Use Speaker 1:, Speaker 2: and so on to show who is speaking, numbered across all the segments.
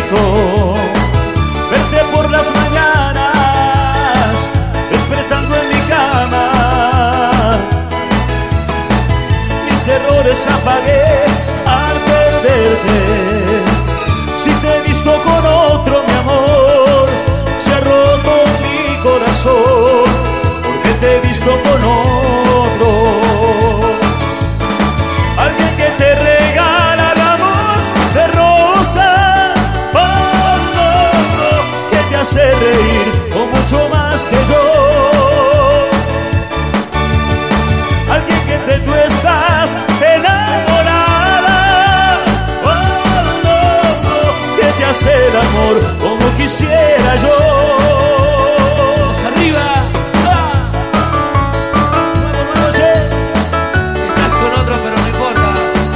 Speaker 1: necesito verte por las mañanas, despertando en mi cama. Mis errores apagué al perderte. Si te he visto con otro, mi amor, se ha roto mi corazón, porque te he visto con otro. Alguien que te regala ramos de rosas, que te hace reír con mucho más que yo. Alguien que tú estás enamorada, que te hace el amor como quisiera yo.
Speaker 2: ¡Vamos arriba! Estás con otro, pero no importa.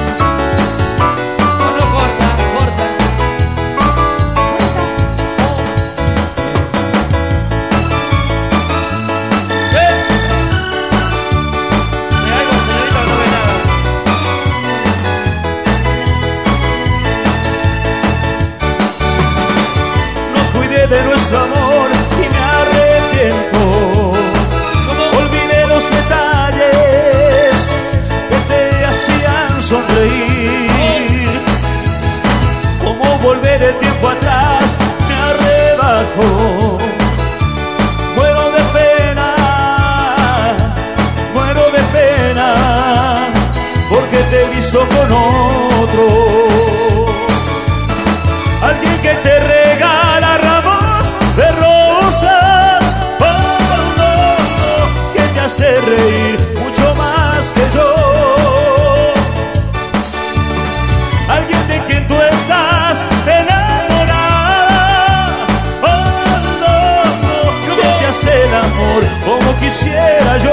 Speaker 2: No corta, corta. Me hago señorita, no ve nada.
Speaker 1: No cuidé de nuestro amor y me arrepiento. Olvidé los detalles que te hacían sonreír. Como volver el tiempo atrás, me arrebajo. Muero de pena, porque te he visto con otro. Alguien que te regala ramos de rosas, que te hace reír mucho más que yo. Alguien de quien tú estás enamorada, que te hace el amor como quisiera yo.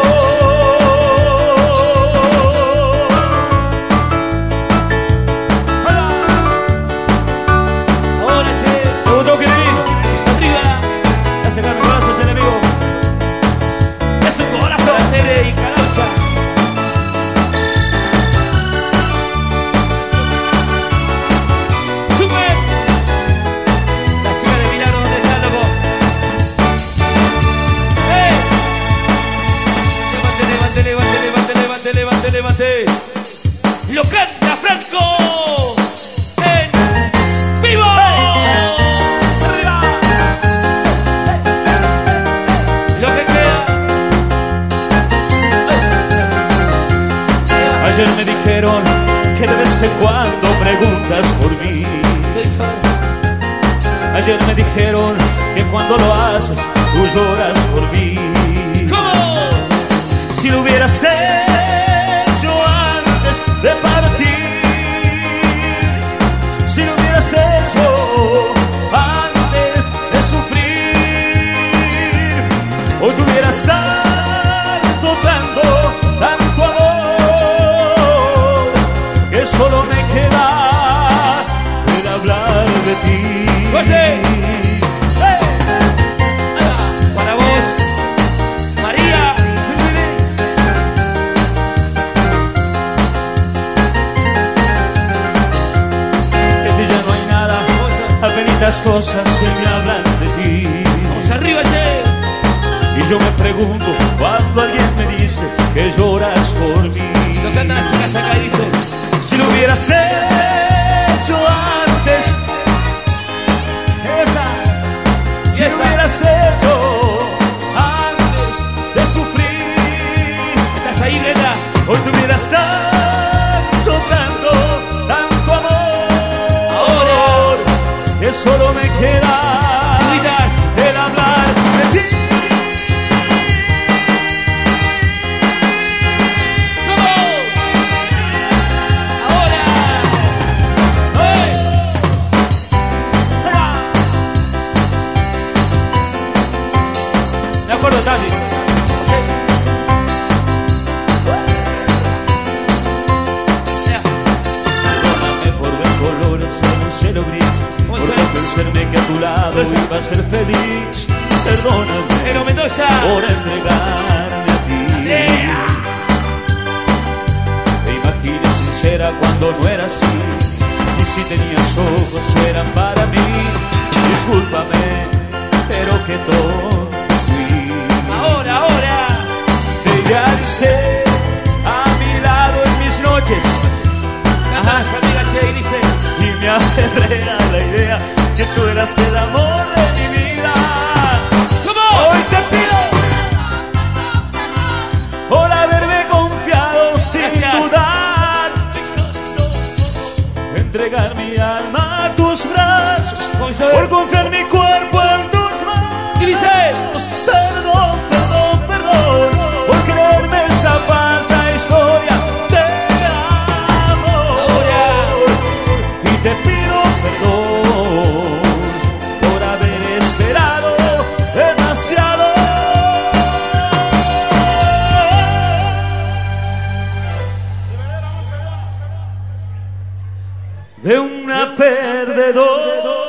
Speaker 2: Levante. Lo canta Franco en vivo. Arriba. Lo que queda.
Speaker 1: Ayer me dijeron que de vez en cuando preguntas por mí. Ayer me dijeron que cuando lo haces tú lloras por mí.
Speaker 2: ¿Cómo?
Speaker 1: Si lo hubieras hecho antes de partir, si lo hubieras hecho antes de sufrir, hoy tuvieras tanto amor, que solo me queda el hablar de ti.
Speaker 2: ¡Fuerte! Para vos, María.
Speaker 1: Apenitas cosas que me hablan de ti.
Speaker 2: Vamos arriba, che.
Speaker 1: Y yo me pregunto cuando alguien me dice que lloras por mí.
Speaker 2: Lo cantan las chicas acá y dicen:
Speaker 1: si lo hubieras hecho antes, si lo hubieras hecho antes de sufrir,
Speaker 2: ¿estás ahí, Brenda?
Speaker 1: hoy tuvieras tanto amor.
Speaker 2: Ahora
Speaker 1: Que solo me queda el hablar de ti.
Speaker 2: ¿Cómo? Ahora. ¡Hey!
Speaker 1: Me acuerdo, Tati. Por ver colores en un cielo gris, por no pensarme que a tu lado iba a ser feliz. Perdóname,
Speaker 2: Pero Mendoza.
Speaker 1: por entregarme a ti. Te imaginé sincera cuando no era así. Si tenías ojos eran para mí. Discúlpame, pero qué tonto fui.
Speaker 2: Ahora.
Speaker 1: Te idealicé a mi lado en mis noches.
Speaker 2: Canta esa amiga Che y dice:
Speaker 1: Y me aferré a la idea que tú eras el amor de mi vida.
Speaker 2: ¿Cómo?
Speaker 1: Hoy te pido por haberme confiado sin
Speaker 2: Gracias.
Speaker 1: dudar, entregar mi alma a tus brazos,
Speaker 2: Con Isabel.
Speaker 1: por confiar mi cuerpo en tus manos.
Speaker 2: Y dice:
Speaker 1: Perdón, perdón, perdón, por creerme esta falsa historia. Te amo
Speaker 2: Ahora.
Speaker 1: y te pido perdón por haber esperado demasiado. De una perdedora.